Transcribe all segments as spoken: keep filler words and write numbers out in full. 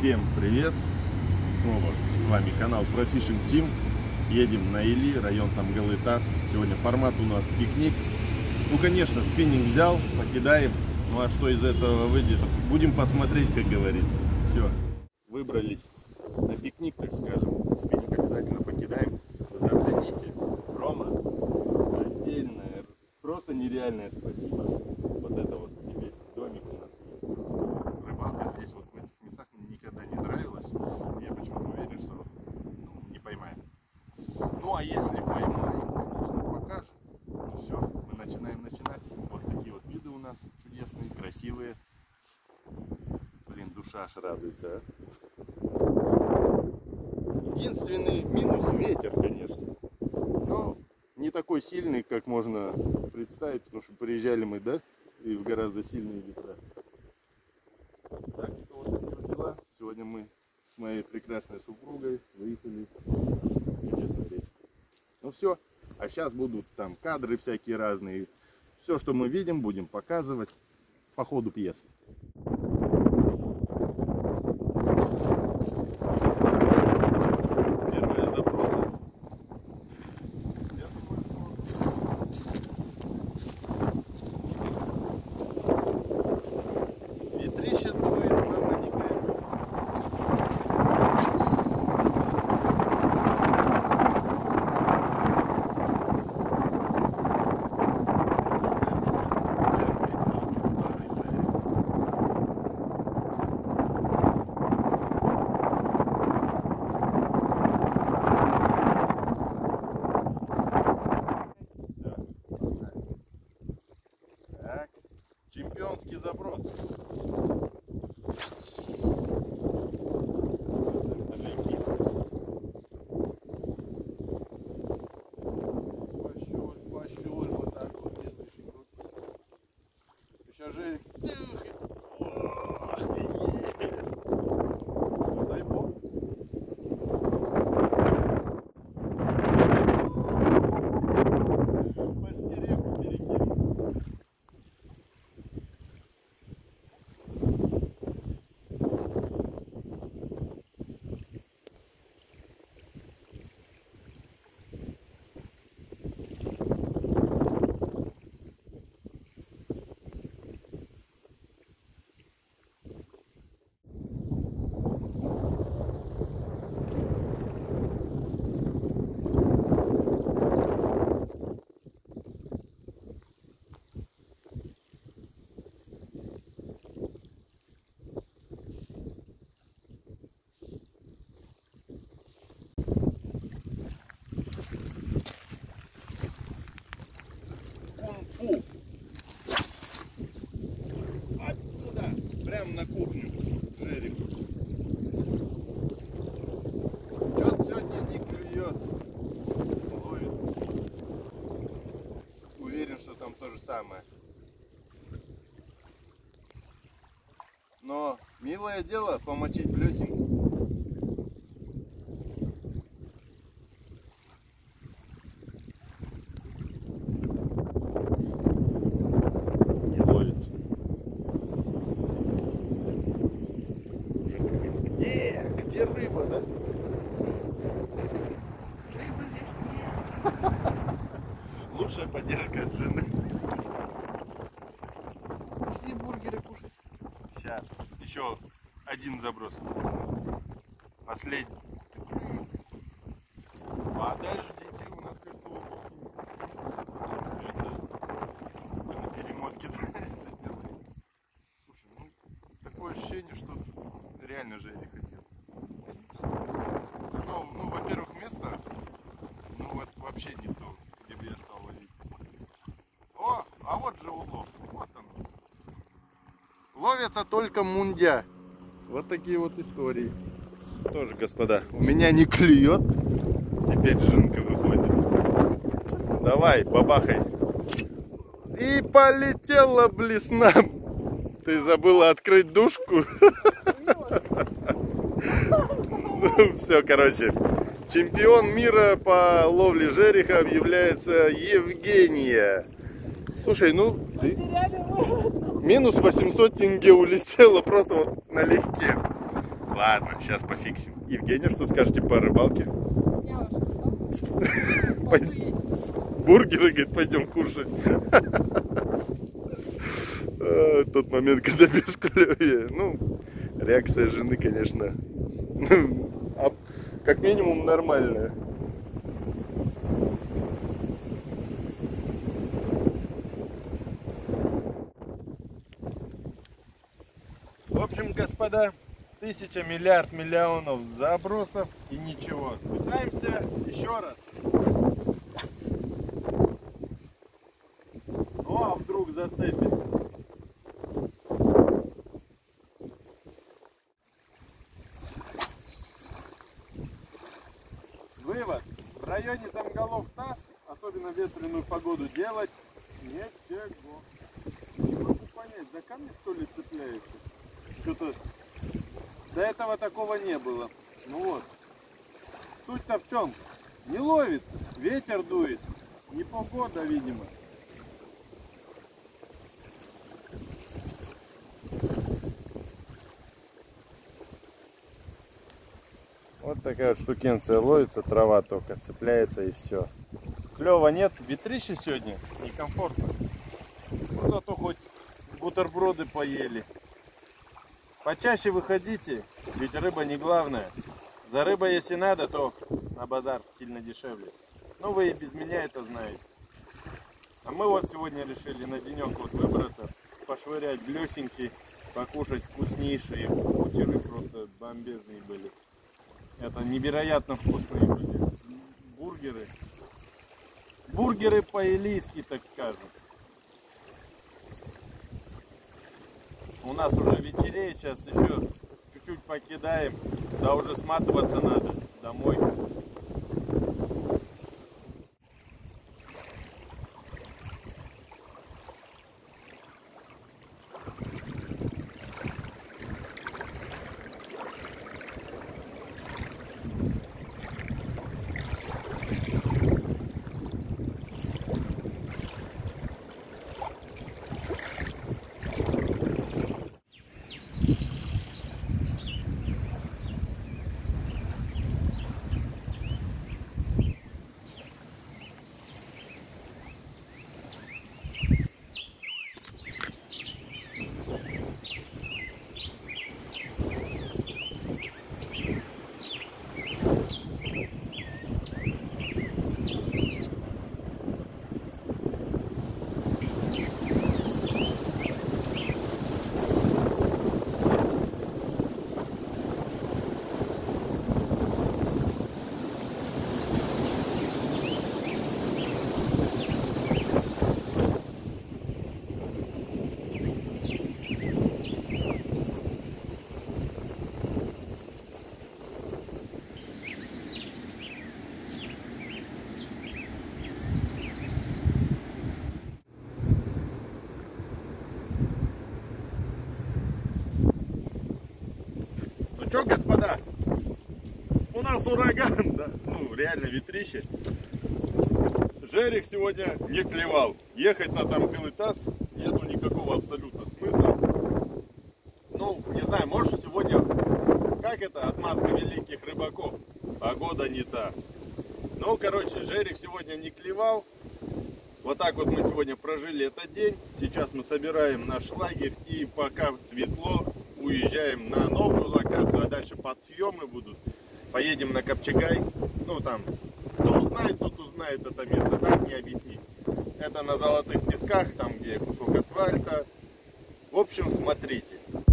Всем привет! Снова с вами канал Pro Fishing Team. Едем на Или, район там Голый Таз. Сегодня формат у нас пикник. Ну, конечно, спиннинг взял, покидаем. Ну, а что из этого выйдет? Будем посмотреть, как говорится. Все, выбрались на пикник, так скажем. Спиннинг обязательно покидаем. Зацените. Рома, отдельное, просто нереальное спасибо. Вот это вот теперь домик у нас есть. Рыбалка здесь вот в этих местах мне никогда не нравилась. Я почему-то уверен, что ну, не поймаем. Ну а если поймаем, конечно, покажем. Ну все, мы начинаем начинать. Вот такие вот виды у нас чудесные, красивые. Блин, душа аж радуется, а? Единственный минус — ветер, конечно. Но не такой сильный, как можно представить, потому что приезжали мы, да, и в гораздо сильные ветра. Так что вот такие вот дела. Сегодня мы с моей прекрасной супругой выехали в чудесную речку. Ну все, а сейчас будут там кадры всякие разные. Все, что мы видим, будем показывать по ходу пьесы. Первые запросы. Ветрище дует, мама не кричит. Чемпионский заброс. Пощель, пощель, вот так вот делаешь. Сейчас же... Есть! Дай бог. Почти реку перекинул. Кунг-фу. Оттуда, прям на кухню, жерик. Чё-то сегодня не клюет. Ловится. Уверен, что там то же самое. Но милое дело помочить блесенку. Где рыба, да? Рыбы здесь нет. Лучшая поддержка от жены. Пошли бургеры кушать. Сейчас. Еще один заброс. Последний. А дальше дети у нас, кажется, на перемотке. Слушай, ну такое ощущение, что реально жерика нет. Ну, ну во-первых, место, ну вот вообще не то, где бы я стал ловить. О, а вот же улов, вот он. Ловятся только мундя. Вот такие вот истории. Тоже, господа, у меня не клюет. Теперь жинка выходит. Давай, бабахай. И полетела блесна. Ты забыла открыть душку. Ну, все, короче. Чемпион мира по ловле жереха объявляется Евгения. Слушай, ну... Минус восемьсот тенге улетело просто вот налегке. Ладно, сейчас пофиксим. Евгения, что скажете по рыбалке? Я ваша рыбалка. Пойду есть. Бургеры, говорит, пойдем кушать. Тот момент, когда без клёвья. Ну, реакция жены, конечно, как минимум нормальная. В общем, господа, тысяча, миллиард, миллионов забросов и ничего. Пытаемся еще раз. Ну а вдруг зацепится? Вывод. В районе там голов таз, особенно в ветреную погоду, делать ничего. Не могу понять, за камни что ли цепляется? Что-то до этого такого не было. Ну вот. Суть-то в чем? Не ловится. Ветер дует. Не погода, видимо. Вот такая вот штукенция ловится, трава только цепляется и все. Клёва нет, ветрище сегодня некомфортно. Ну зато хоть бутерброды поели. Почаще выходите, ведь рыба не главное. За рыбой если надо, то на базар сильно дешевле. Ну вы и без меня это знаете. А мы вот сегодня решили на денек вот выбраться, пошвырять блесенький, покушать вкуснейшие. Кутеры просто бомбезные были. Это невероятно вкусные были бургеры. Бургеры по-илийски, так скажем. У нас уже вечереет, сейчас еще чуть-чуть покидаем, да уже сматываться надо домой. Что, господа, у нас ураган, да? Ну, реально ветрище. Жерех сегодня не клевал. Ехать на там белый таз нету никакого абсолютно смысла. Ну, не знаю, может сегодня, как это, отмазка великих рыбаков, погода не та. Ну, короче, жерех сегодня не клевал. Вот так вот мы сегодня прожили этот день. Сейчас мы собираем наш лагерь и пока светло, уезжаем на новую локацию, а дальше подсъемы будут. Поедем на Копчегай. Ну там, кто узнает, тот узнает это место, так не объяснить. Это на Золотых Песках, там где кусок асфальта. В общем, смотрите.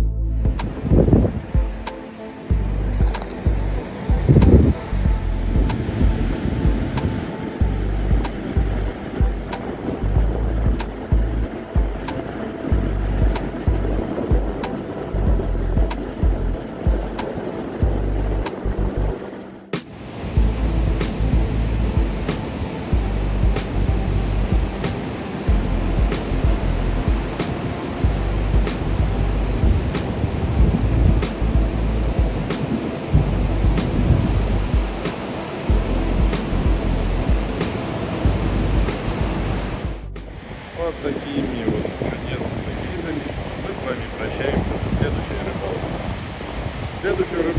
Вот такими вот чудесными видами мы с вами прощаемся до следующей рыбалки. Следующую рыбалку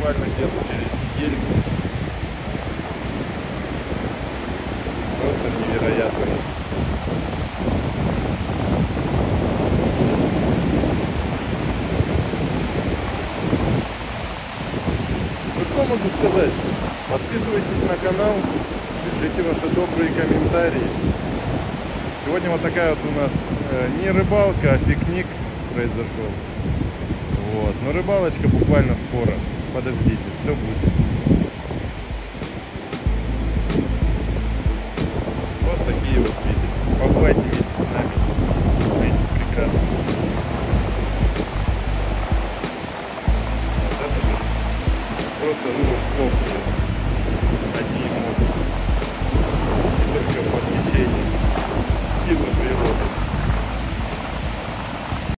буквально где-то через недельку. Просто невероятно. Ну что могу сказать? Подписывайтесь на канал, пишите ваши добрые комментарии. Сегодня вот такая вот у нас э, не рыбалка, а пикник произошел. Вот. Но рыбалочка буквально скоро. Подождите, все будет.